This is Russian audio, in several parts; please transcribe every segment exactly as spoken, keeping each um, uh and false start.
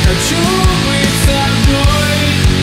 хочу быть с тобой.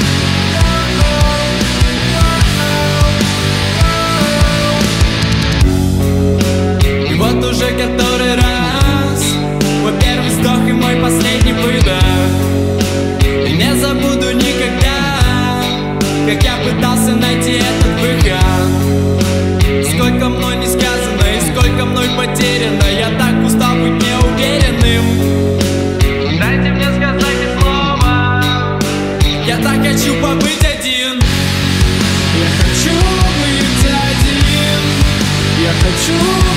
И вот уже который раз мой первый вздох и мой последний выдох. И не забуду никогда, как я пытался найти этот выход. Сколько мной не сказано и сколько мной потеряно. Я так устал быть неуверенным. Дайте мне сказать и слово. Я так хочу побыть один. Я хочу быть один. Я хочу